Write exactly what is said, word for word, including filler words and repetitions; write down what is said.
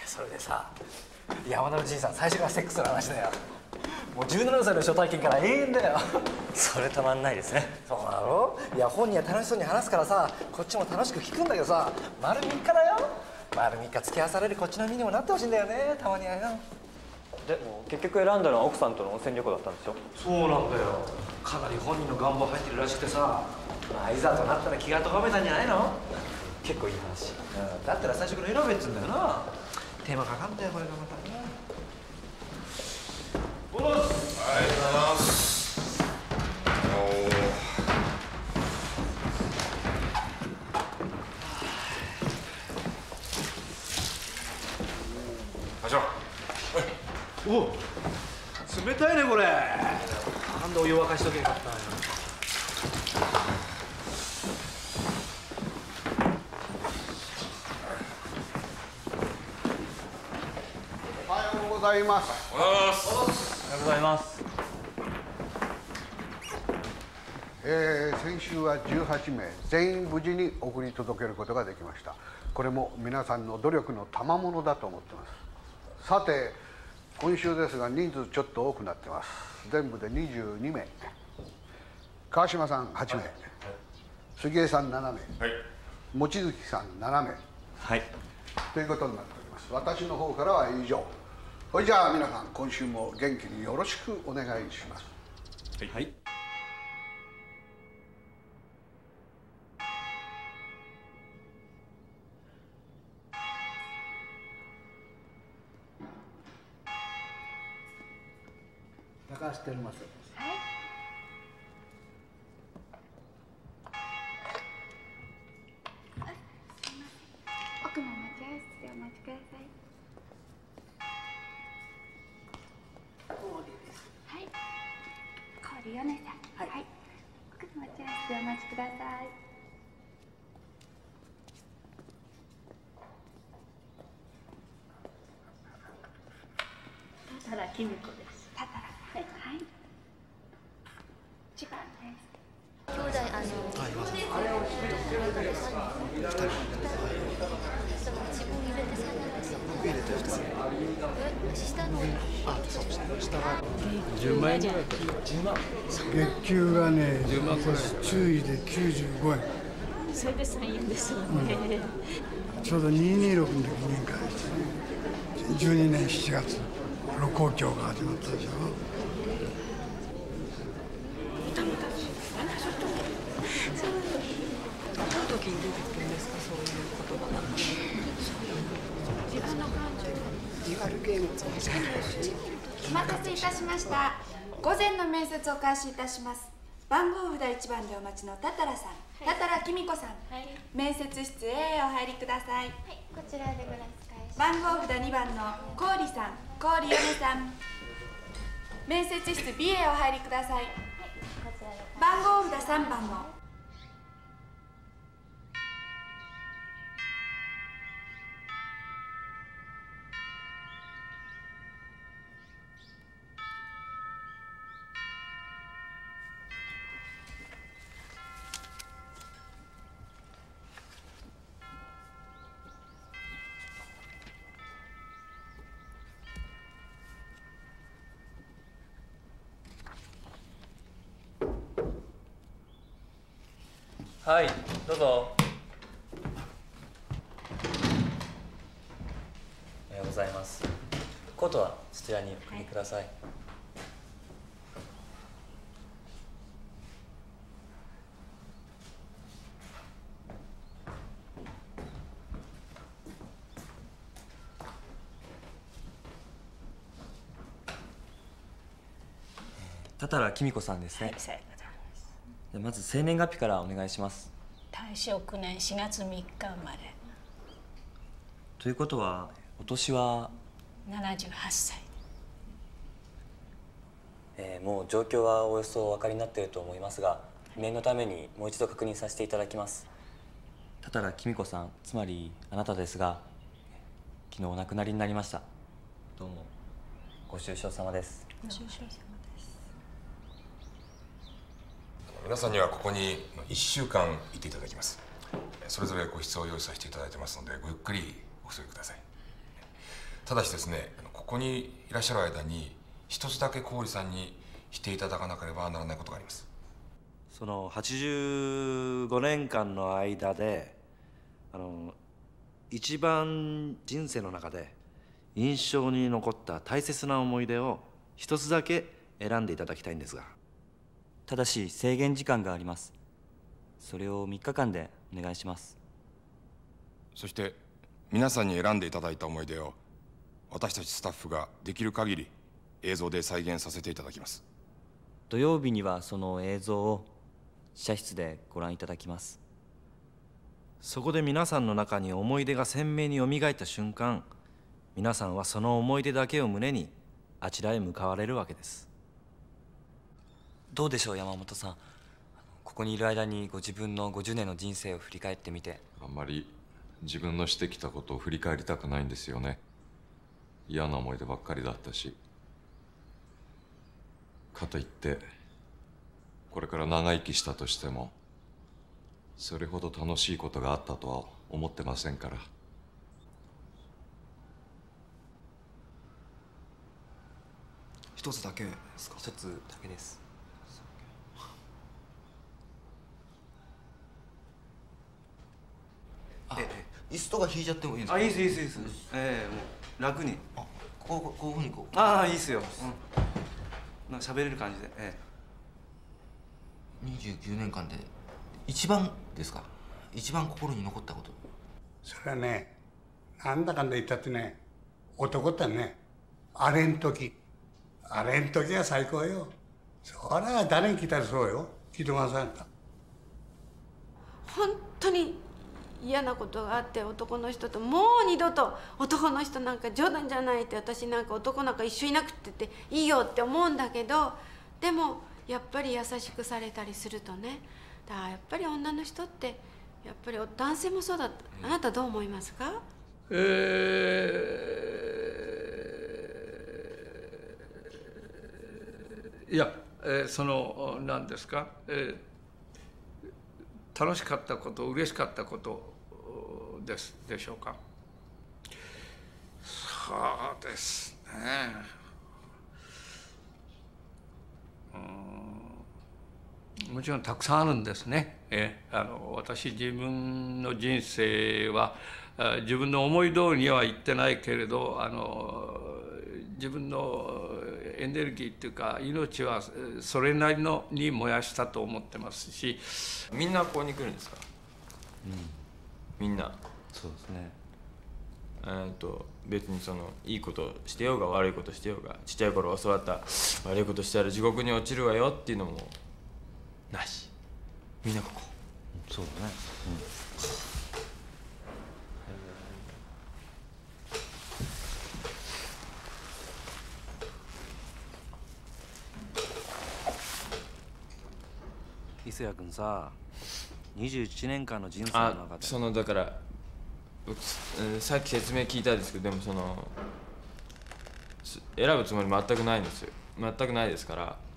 それでさ、山田のじいさん最初からセックスの話だよ。もうじゅうななさいの初体験から永遠だよ。 それたまんないですね。 そうだろ。いや本人は楽しそうに話すからさ、こっちも楽しく聞くんだけどさ、丸みっかだよ。丸みっか付き合わされるこっちの身にもなってほしいんだよね、たまにはよ。 でも結局選んだのは奥さんとの温泉旅行だったんでしょ。 そうなんだよ。かなり本人の願望入ってるらしくてさ、まあいざとなったら気がとがめたんじゃないの。 結構いい話。 うん、だったら最初から選べっつうんだよな。手間かかんだよこれがまたね。おっす。ありがとうございます。 お社長。 おお、冷たいねこれ。なんでお湯沸かしとけんかったんや。 おはようございます。 おはようございます。 おはようございます。 えー、先週はじゅうはちめい全員無事に送り届けることができました。これも皆さんの努力の賜物だと思ってます。さて今週ですが人数ちょっと多くなってます。全部でにじゅうにめい。川島さんはちめい、はい、杉江さんななめい、はい、望月さんななめい、 はい、 ということになっております。私の方からは以上。それじゃあ皆さん今週も元気によろしくお願いします。 はい、はい。 高橋輝正。はい。 奥の待合室でお待ちください。はい。氷米さん。はい。はい、奥の待合室でお待ちください。 多田紀美子です。 多田。はい。はい。一番です。 兄弟あの。あれを一人で三人。二人。自分入れて三人です。僕入れて二人。え、下の。あ、そう下が。 十万円ぐらい。十万。月給がね、十万ぐらい。注意で九十五円。 それで三円ですもんね。 ちょうど二二六の時に年会ですね。十二年七月。六公共が始まったでしょ。 痛みたち。そう。どの時に出てくるんですか、そういう言葉が。自分の感情。 デュアルゲーム。お待たせいたしました。午前の面接を開始いたします。番号札一番でお待ちの多々良さん、多々良紀美子さん、はい、面接室へお入りください。はい、こちらでご覧使います。番号札にばんの郡さん、郡米さん、面接室 ビー へお入りください。はい、こちらで。番号札さんばんのはい、どうぞ。おはようございます。コートはそちらにお送りください。はい、多々良紀美子さんですね。はい、さようございます。でまず生年月日からお願いします。 大正九年四月三日生まれ。 ということはお年は七十八歳。 えー、もう状況はおよそお分かりになっていると思いますが、念のためにもう一度確認させていただきます。多々良紀美子さん、つまりあなたですが、昨日お亡くなりになりました。どうもご愁傷様です。 ご愁傷様です。 皆さんにはここにいっしゅうかんいていただきます。それぞれ個室を用意させていただいてますので、ごゆっくりお過ごしください。 ただしですね、ここにいらっしゃる間に一つだけ小堀さんにしていただかなければならないことがあります。 そのはちじゅうごねんかんの間であの一番人生の中で印象に残った大切な思い出を一つだけ選んでいただきたいんですが。 ただし制限時間があります。それをみっかかんでお願いします。 そして皆さんに選んでいただいた思い出を私たちスタッフができる限り映像で再現させていただきます。 土曜日にはその映像を試写室でご覧いただきます。 そこで皆さんの中に思い出が鮮明によみがえった瞬間、皆さんはその思い出だけを胸にあちらへ向かわれるわけです。 どうでしょう山本さん、ここにいる間にご自分のごじゅうねんの人生を振り返ってみて。 あんまり自分のしてきたことを振り返りたくないんですよね。嫌な思い出ばっかりだったし、かといってこれから長生きしたとしてもそれほど楽しいことがあったとは思ってませんから。 一つだけですか？ 一つだけです。 ええ、椅子とか引いちゃってもいいですか？ あ、いいですいいですいいです。ええ、もう楽に。 あ、こうこういうふうにこう。 ああ、いいっすよ。うん。なんか喋れる感じで。ええ。にじゅうきゅうねんかんで一番ですか？一番心に残ったこと。 それはね、なんだかんだ言ったってね、男ってね、あれん時、あれん時は最高よ。そりゃ誰に聞いたらそうよ。聞いてませんか？ 本当に嫌なことがあって、男の人ともう二度と男の人なんか冗談じゃないって、私なんか男なんか一緒いなくってていいよって思うんだけど、でもやっぱり優しくされたりするとね、だからやっぱり女の人ってやっぱり男性もそうだ。あなたどう思いますか？ えー、いや、えー、その何ですか、えー、楽しかったこと、嬉しかったことですでしょうか。そうですね。うん、もちろんたくさんあるんですね。えあの私自分の人生は自分の思い通りには行ってないけれど、あの自分のエネルギーっていうか命はそれなりのに燃やしたと思ってますし。 みんなここに来るんですか？うん、みんな。 そうですね。 えーと別にそのいいことしてようが悪いことしてようが、ちっちゃい頃教わった悪いことしたら地獄に落ちるわよっていうのもなし。みんなここ。 そうだね。うん、磯谷君さ、にじゅういちねんかんの人生の中で。 あ、そのだからさっき説明聞いたんですけど、でもその選ぶつもり全くないんですよ。全くないですから。